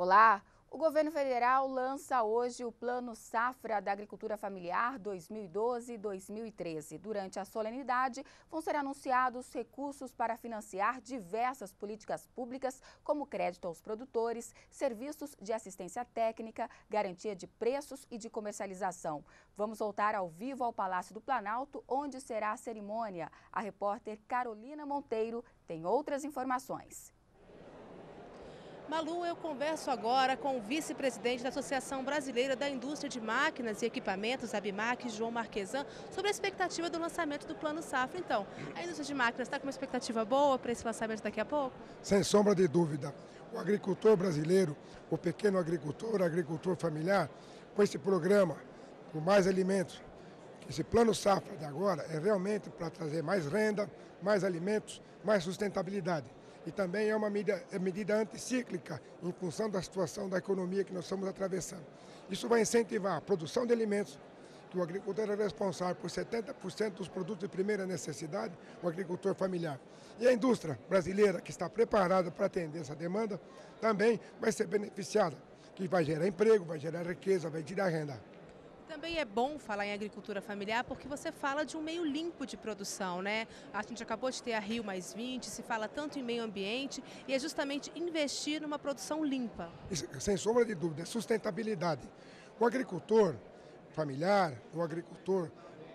Olá! O governo federal lança hoje o Plano Safra da Agricultura Familiar 2012-2013. Durante a solenidade, vão ser anunciados recursos para financiar diversas políticas públicas, como crédito aos produtores, serviços de assistência técnica, garantia de preços e de comercialização. Vamos voltar ao vivo ao Palácio do Planalto, onde será a cerimônia. A repórter Carolina Monteiro tem outras informações. Malu, eu converso agora com o vice-presidente da Associação Brasileira da Indústria de Máquinas e Equipamentos, ABMAQ, João Marquesan, sobre a expectativa do lançamento do Plano Safra. Então, a indústria de máquinas está com uma expectativa boa para esse lançamento daqui a pouco? Sem sombra de dúvida. O agricultor brasileiro, o pequeno agricultor familiar, com esse programa, com mais alimentos, esse Plano Safra de agora é realmente para trazer mais renda, mais alimentos, mais sustentabilidade. E também é uma medida anticíclica em função da situação da economia que nós estamos atravessando. Isso vai incentivar a produção de alimentos, que o agricultor é responsável por 70% dos produtos de primeira necessidade, o agricultor familiar. E a indústria brasileira, que está preparada para atender essa demanda, também vai ser beneficiada, que vai gerar emprego, vai gerar riqueza, vai gerar renda. Também é bom falar em agricultura familiar porque você fala de um meio limpo de produção, né? A gente acabou de ter a Rio +20, se fala tanto em meio ambiente e é justamente investir numa produção limpa. Isso, sem sombra de dúvida, é sustentabilidade. O agricultor familiar, o agricultor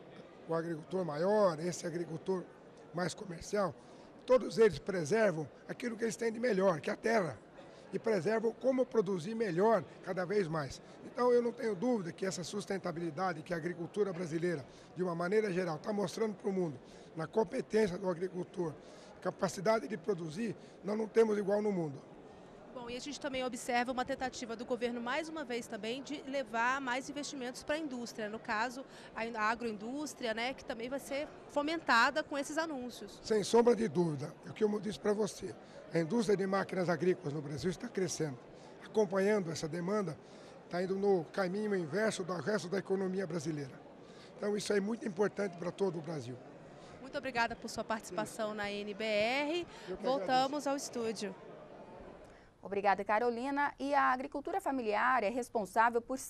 maior, esse agricultor mais comercial, todos eles preservam aquilo que eles têm de melhor, que é a terra. E preservam como produzir melhor cada vez mais. Então eu não tenho dúvida que essa sustentabilidade que a agricultura brasileira, de uma maneira geral, está mostrando para o mundo, na competência do agricultor, capacidade de produzir, nós não temos igual no mundo. Bom, e a gente também observa uma tentativa do governo, mais uma vez também, de levar mais investimentos para a indústria. No caso, a agroindústria, né, que também vai ser fomentada com esses anúncios. Sem sombra de dúvida, é o que eu disse para você. A indústria de máquinas agrícolas no Brasil está crescendo. Acompanhando essa demanda, está indo no caminho inverso do resto da economia brasileira. Então isso é muito importante para todo o Brasil. Muito obrigada por sua participação na NBR. Voltamos ao estúdio. Obrigada, Carolina. E a agricultura familiar é responsável por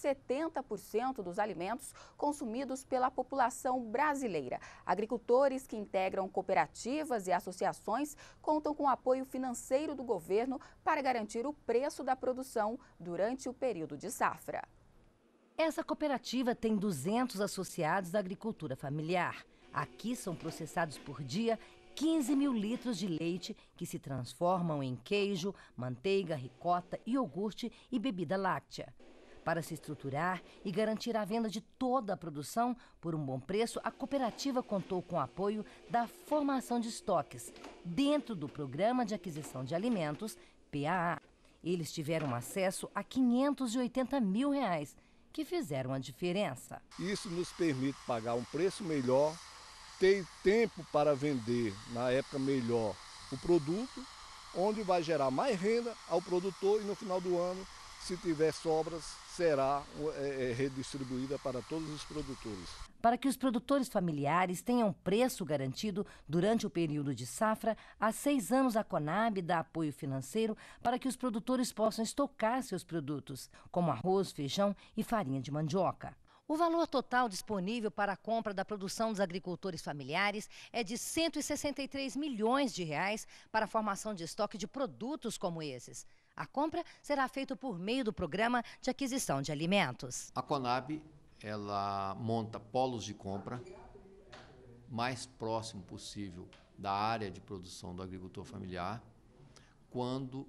70% dos alimentos consumidos pela população brasileira. Agricultores que integram cooperativas e associações contam com o apoio financeiro do governo para garantir o preço da produção durante o período de safra. Essa cooperativa tem 200 associados da agricultura familiar. Aqui são processados por dia 15 mil litros de leite que se transformam em queijo, manteiga, ricota, iogurte e bebida láctea. Para se estruturar e garantir a venda de toda a produção por um bom preço, a cooperativa contou com o apoio da formação de estoques dentro do Programa de Aquisição de Alimentos, PAA. Eles tiveram acesso a R$580 mil, que fizeram a diferença. Isso nos permite pagar um preço melhor, ter tempo para vender na época melhor o produto, onde vai gerar mais renda ao produtor e no final do ano, se tiver sobras, será redistribuída para todos os produtores. Para que os produtores familiares tenham preço garantido durante o período de safra, há 6 anos a Conab dá apoio financeiro para que os produtores possam estocar seus produtos, como arroz, feijão e farinha de mandioca. O valor total disponível para a compra da produção dos agricultores familiares é de R$163 milhões para a formação de estoque de produtos como esses. A compra será feita por meio do Programa de Aquisição de Alimentos. A Conab, ela monta polos de compra mais próximo possível da área de produção do agricultor familiar, quando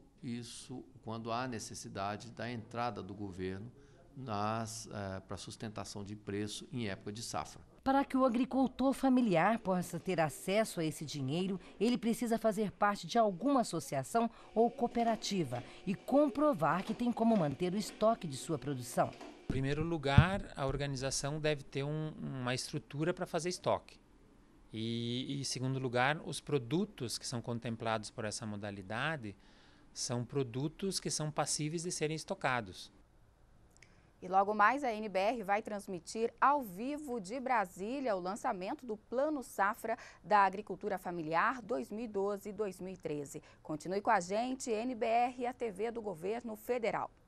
há necessidade da entrada do governo para sustentação de preço em época de safra. Para que o agricultor familiar possa ter acesso a esse dinheiro, ele precisa fazer parte de alguma associação ou cooperativa e comprovar que tem como manter o estoque de sua produção. Em primeiro lugar, a organização deve ter uma estrutura para fazer estoque. E, em segundo lugar, os produtos que são contemplados por essa modalidade são produtos que são passíveis de serem estocados. E logo mais a NBR vai transmitir ao vivo de Brasília o lançamento do Plano Safra da Agricultura Familiar 2012-2013. Continue com a gente, NBR e a TV do Governo Federal.